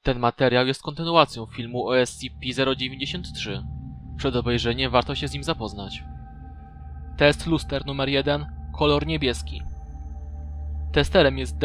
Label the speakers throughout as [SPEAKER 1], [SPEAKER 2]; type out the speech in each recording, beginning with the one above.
[SPEAKER 1] Ten materiał jest kontynuacją filmu o SCP-093. Przed obejrzeniem warto się z nim zapoznać. Test luster numer 1. Kolor niebieski. Testerem jest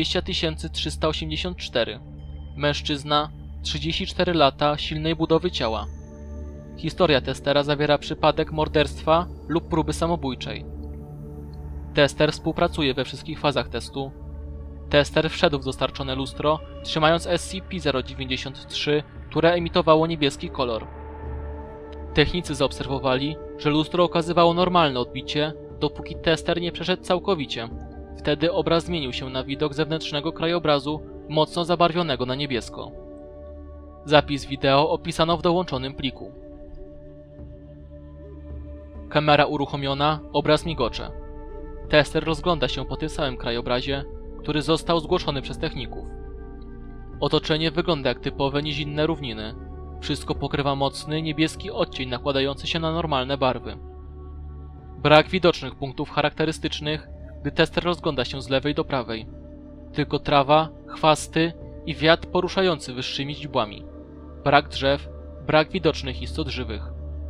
[SPEAKER 1] D20384. Mężczyzna, 34 lata, silnej budowy ciała. Historia testera zawiera przypadek morderstwa lub próby samobójczej. Tester współpracuje we wszystkich fazach testu. Tester wszedł w dostarczone lustro, trzymając SCP-093, które emitowało niebieski kolor. Technicy zaobserwowali, że lustro okazywało normalne odbicie, dopóki tester nie przeszedł całkowicie. Wtedy obraz zmienił się na widok zewnętrznego krajobrazu, mocno zabarwionego na niebiesko. Zapis wideo opisano w dołączonym pliku. Kamera uruchomiona, obraz migocze. Tester rozgląda się po tym samym krajobrazie, który został zgłoszony przez techników. Otoczenie wygląda jak typowe nizinne równiny. Wszystko pokrywa mocny, niebieski odcień nakładający się na normalne barwy. Brak widocznych punktów charakterystycznych, gdy tester rozgląda się z lewej do prawej. Tylko trawa, chwasty i wiatr poruszający wyższymi źdźbłami. Brak drzew, brak widocznych istot żywych.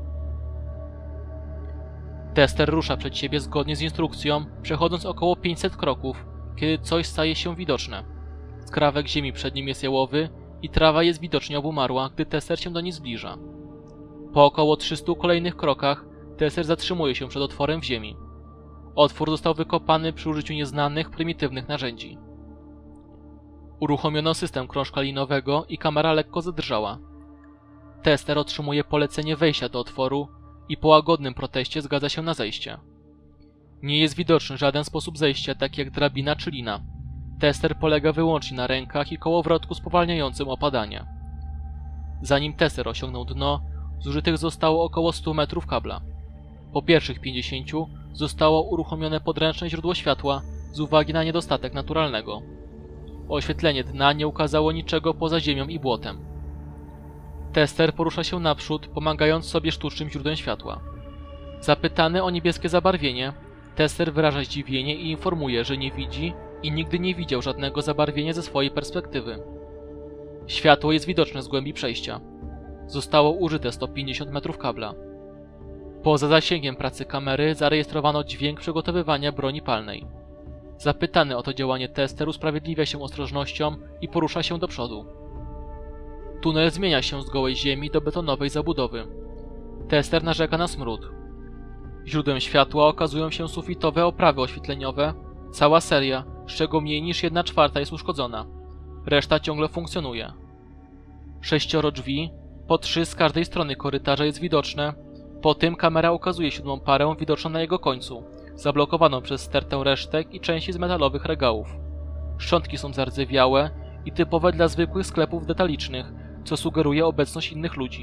[SPEAKER 1] Tester rusza przed siebie zgodnie z instrukcją, przechodząc około 500 kroków, kiedy coś staje się widoczne. Skrawek ziemi przed nim jest jałowy i trawa jest widocznie obumarła, gdy tester się do niej zbliża. Po około 300 kolejnych krokach tester zatrzymuje się przed otworem w ziemi. Otwór został wykopany przy użyciu nieznanych, prymitywnych narzędzi. Uruchomiono system krążka linowego i kamera lekko zadrżała. Tester otrzymuje polecenie wejścia do otworu i po łagodnym proteście zgadza się na zejście. Nie jest widoczny żaden sposób zejścia, taki jak drabina czy lina. Tester polega wyłącznie na rękach i kołowrotku spowalniającym opadanie. Zanim tester osiągnął dno, zużytych zostało około 100 metrów kabla. Po pierwszych 50 zostało uruchomione podręczne źródło światła z uwagi na niedostatek naturalnego. Oświetlenie dna nie ukazało niczego poza ziemią i błotem. Tester porusza się naprzód, pomagając sobie sztucznym źródłem światła. Zapytany o niebieskie zabarwienie, tester wyraża zdziwienie i informuje, że nie widzi i nigdy nie widział żadnego zabarwienia ze swojej perspektywy. Światło jest widoczne z głębi przejścia. Zostało użyte 150 metrów kabla. Poza zasięgiem pracy kamery zarejestrowano dźwięk przygotowywania broni palnej. Zapytany o to działanie tester usprawiedliwia się ostrożnością i porusza się do przodu. Tunel zmienia się z gołej ziemi do betonowej zabudowy. Tester narzeka na smród. Źródłem światła okazują się sufitowe oprawy oświetleniowe. Cała seria, z czego mniej niż 1/4 jest uszkodzona. Reszta ciągle funkcjonuje. 6 drzwi, po 3 z każdej strony korytarza jest widoczne. Po tym kamera ukazuje 7. parę widoczną na jego końcu, zablokowaną przez stertę resztek i części z metalowych regałów. Szczątki są zardzewiałe i typowe dla zwykłych sklepów detalicznych, co sugeruje obecność innych ludzi.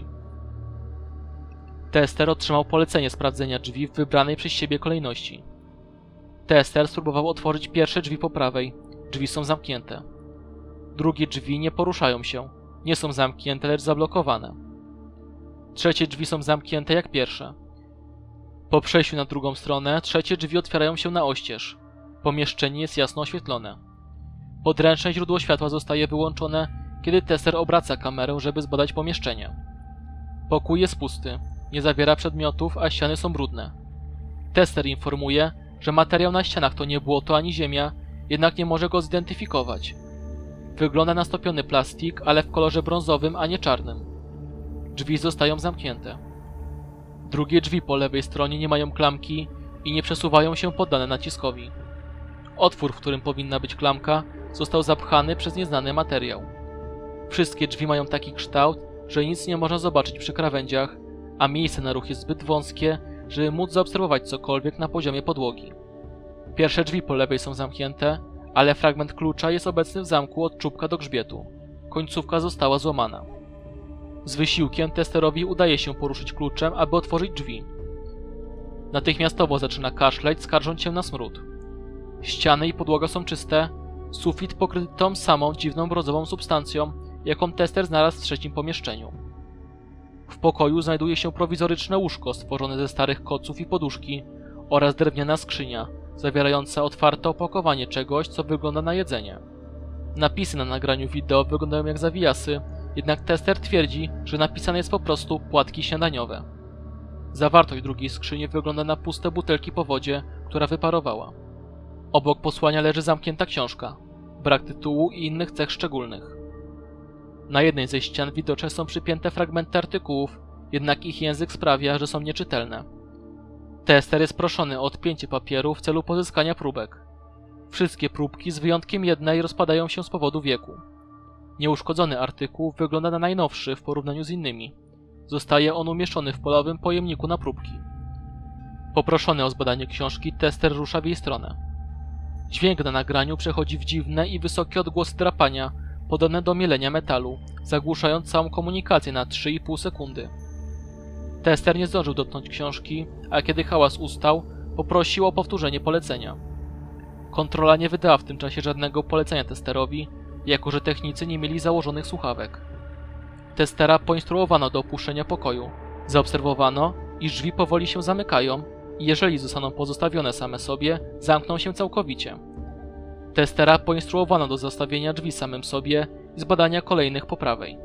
[SPEAKER 1] Tester otrzymał polecenie sprawdzenia drzwi w wybranej przez siebie kolejności. Tester spróbował otworzyć pierwsze drzwi po prawej. Drzwi są zamknięte. Drugie drzwi nie poruszają się. Nie są zamknięte, lecz zablokowane. Trzecie drzwi są zamknięte jak pierwsze. Po przejściu na drugą stronę, trzecie drzwi otwierają się na oścież. Pomieszczenie jest jasno oświetlone. Podręczne źródło światła zostaje wyłączone, kiedy tester obraca kamerę, żeby zbadać pomieszczenie. Pokój jest pusty. Nie zawiera przedmiotów, a ściany są brudne. Tester informuje, że materiał na ścianach to nie błoto ani ziemia, jednak nie może go zidentyfikować. Wygląda na stopiony plastik, ale w kolorze brązowym, a nie czarnym. Drzwi zostają zamknięte. Drugie drzwi po lewej stronie nie mają klamki i nie przesuwają się poddane naciskowi. Otwór, w którym powinna być klamka, został zapchany przez nieznany materiał. Wszystkie drzwi mają taki kształt, że nic nie można zobaczyć przy krawędziach, a miejsce na ruch jest zbyt wąskie, żeby móc zaobserwować cokolwiek na poziomie podłogi. Pierwsze drzwi po lewej są zamknięte, ale fragment klucza jest obecny w zamku od czubka do grzbietu. Końcówka została złamana. Z wysiłkiem testerowi udaje się poruszyć kluczem, aby otworzyć drzwi. Natychmiastowo zaczyna kaszleć, skarżąc się na smród. Ściany i podłoga są czyste, sufit pokryty tą samą dziwną brązową substancją, jaką tester znalazł w trzecim pomieszczeniu. W pokoju znajduje się prowizoryczne łóżko stworzone ze starych koców i poduszki oraz drewniana skrzynia, zawierająca otwarte opakowanie czegoś, co wygląda na jedzenie. Napisy na nagraniu wideo wyglądają jak zawijasy, jednak tester twierdzi, że napisane jest po prostu płatki śniadaniowe. Zawartość drugiej skrzyni wygląda na puste butelki po wodzie, która wyparowała. Obok posłania leży zamknięta książka, brak tytułu i innych cech szczególnych. Na jednej ze ścian widoczne są przypięte fragmenty artykułów, jednak ich język sprawia, że są nieczytelne. Tester jest proszony o odpięcie papieru w celu pozyskania próbek. Wszystkie próbki z wyjątkiem jednej rozpadają się z powodu wieku. Nieuszkodzony artykuł wygląda na najnowszy w porównaniu z innymi. Zostaje on umieszczony w polowym pojemniku na próbki. Poproszony o zbadanie książki, tester rusza w jej stronę. Dźwięk na nagraniu przechodzi w dziwne i wysokie odgłosy drapania, podobne do mielenia metalu, zagłuszając całą komunikację na 3,5 sekundy. Tester nie zdążył dotknąć książki, a kiedy hałas ustał, poprosił o powtórzenie polecenia. Kontrola nie wydała w tym czasie żadnego polecenia testerowi, jako że technicy nie mieli założonych słuchawek. Testera poinstruowano do opuszczenia pokoju. Zaobserwowano, iż drzwi powoli się zamykają i jeżeli zostaną pozostawione same sobie, zamkną się całkowicie. Testera poinstruowano do zostawienia drzwi samym sobie i zbadania kolejnych po prawej.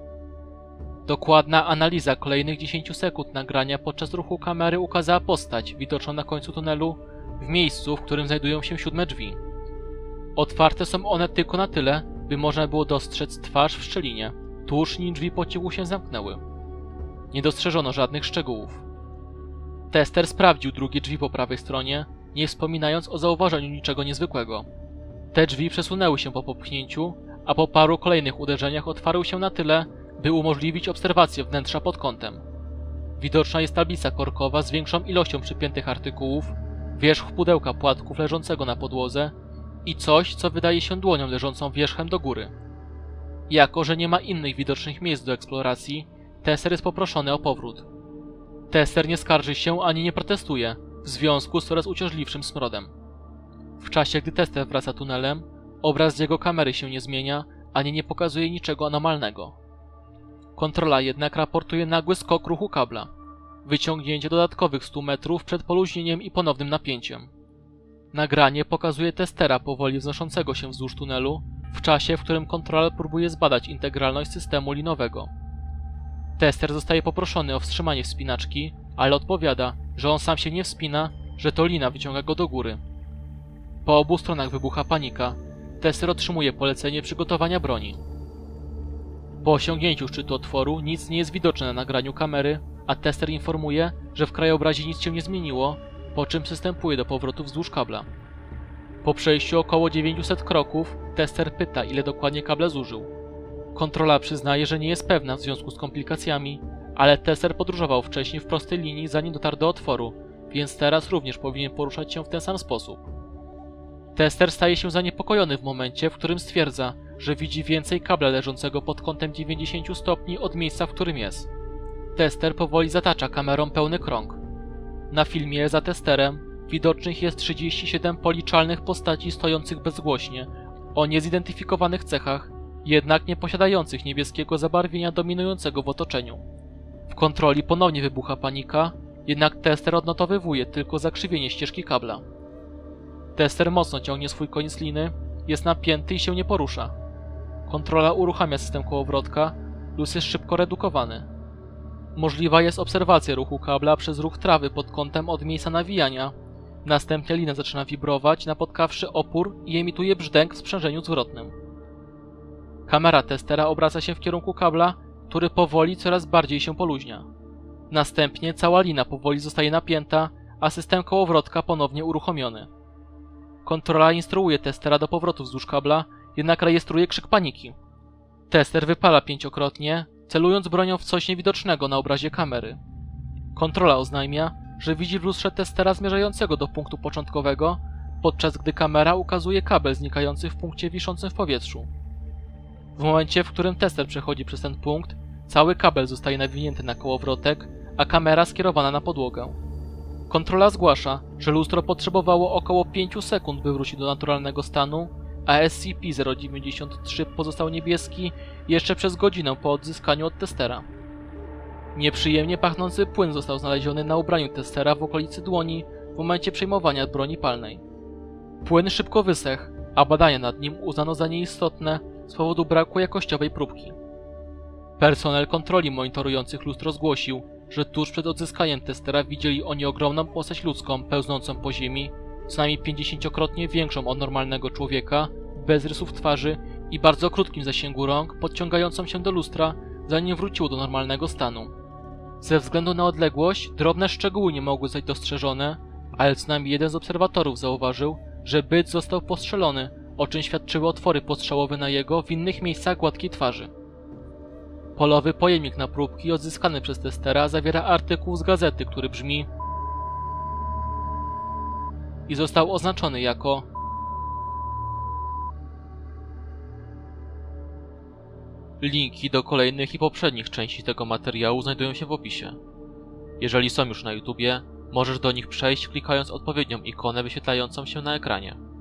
[SPEAKER 1] Dokładna analiza kolejnych 10 sekund nagrania podczas ruchu kamery ukazała postać widoczną na końcu tunelu, w miejscu, w którym znajdują się 7 drzwi. Otwarte są one tylko na tyle, by można było dostrzec twarz w szczelinie, tuż nim drzwi pociągu się zamknęły. Nie dostrzeżono żadnych szczegółów. Tester sprawdził drugie drzwi po prawej stronie, nie wspominając o zauważeniu niczego niezwykłego. Te drzwi przesunęły się po popchnięciu, a po paru kolejnych uderzeniach otwarły się na tyle, by umożliwić obserwację wnętrza pod kątem. Widoczna jest tablica korkowa z większą ilością przypiętych artykułów, wierzch pudełka płatków leżącego na podłodze i coś, co wydaje się dłonią leżącą wierzchem do góry. Jako że nie ma innych widocznych miejsc do eksploracji, tester jest poproszony o powrót. Tester nie skarży się ani nie protestuje, w związku z coraz uciążliwszym smrodem. W czasie, gdy tester wraca tunelem, obraz z jego kamery się nie zmienia, ani nie pokazuje niczego anormalnego. Kontrola jednak raportuje nagły skok ruchu kabla, wyciągnięcie dodatkowych 100 metrów przed poluźnieniem i ponownym napięciem. Nagranie pokazuje testera powoli wznoszącego się wzdłuż tunelu, w czasie, w którym kontroler próbuje zbadać integralność systemu linowego. Tester zostaje poproszony o wstrzymanie wspinaczki, ale odpowiada, że on sam się nie wspina, że to lina wyciąga go do góry. Po obu stronach wybucha panika. Tester otrzymuje polecenie przygotowania broni. Po osiągnięciu szczytu otworu nic nie jest widoczne na nagraniu kamery, a tester informuje, że w krajobrazie nic się nie zmieniło, po czym przystępuje do powrotu wzdłuż kabla. Po przejściu około 900 kroków, tester pyta, ile dokładnie kabla zużył. Kontrola przyznaje, że nie jest pewna w związku z komplikacjami, ale tester podróżował wcześniej w prostej linii, zanim dotarł do otworu, więc teraz również powinien poruszać się w ten sam sposób. Tester staje się zaniepokojony w momencie, w którym stwierdza, że widzi więcej kabla leżącego pod kątem 90 stopni od miejsca, w którym jest. Tester powoli zatacza kamerą pełny krąg. Na filmie za testerem widocznych jest 37 policzalnych postaci stojących bezgłośnie, o niezidentyfikowanych cechach, jednak nie posiadających niebieskiego zabarwienia dominującego w otoczeniu. W kontroli ponownie wybucha panika, jednak tester odnotowywuje tylko zakrzywienie ścieżki kabla. Tester mocno ciągnie swój koniec liny, jest napięty i się nie porusza. Kontrola uruchamia system kołowrotka, luz jest szybko redukowany. Możliwa jest obserwacja ruchu kabla przez ruch trawy pod kątem od miejsca nawijania. Następnie lina zaczyna wibrować, napotkawszy opór i emituje brzdęk w sprzężeniu zwrotnym. Kamera testera obraca się w kierunku kabla, który powoli coraz bardziej się poluźnia. Następnie cała lina powoli zostaje napięta, a system kołowrotka ponownie uruchomiony. Kontrola instruuje testera do powrotu wzdłuż kabla, jednak rejestruje krzyk paniki. Tester wypala 5-krotnie, celując bronią w coś niewidocznego na obrazie kamery. Kontrola oznajmia, że widzi w lustrze testera zmierzającego do punktu początkowego, podczas gdy kamera ukazuje kabel znikający w punkcie wiszącym w powietrzu. W momencie, w którym tester przechodzi przez ten punkt, cały kabel zostaje nawinięty na kołowrotek, a kamera skierowana na podłogę. Kontrola zgłasza, że lustro potrzebowało około 5 sekund, by wrócić do naturalnego stanu, a SCP-093 pozostał niebieski jeszcze przez godzinę po odzyskaniu od testera. Nieprzyjemnie pachnący płyn został znaleziony na ubraniu testera w okolicy dłoni w momencie przejmowania broni palnej. Płyn szybko wysechł, a badania nad nim uznano za nieistotne z powodu braku jakościowej próbki. Personel kontroli monitorujących lustro zgłosił, że tuż przed odzyskaniem testera widzieli oni ogromną postać ludzką pełznącą po ziemi, co najmniej 50-krotnie większą od normalnego człowieka, bez rysów twarzy i bardzo krótkim zasięgu rąk, podciągającą się do lustra, zanim wróciło do normalnego stanu. Ze względu na odległość, drobne szczegóły nie mogły zostać dostrzeżone, ale co najmniej jeden z obserwatorów zauważył, że byt został postrzelony, o czym świadczyły otwory postrzałowe na jego w innych miejscach gładkiej twarzy. Polowy pojemnik na próbki odzyskany przez testera zawiera artykuł z gazety, który brzmi i został oznaczony jako Linki do kolejnych i poprzednich części tego materiału znajdują się w opisie. Jeżeli są już na YouTubie, możesz do nich przejść klikając odpowiednią ikonę wyświetlającą się na ekranie.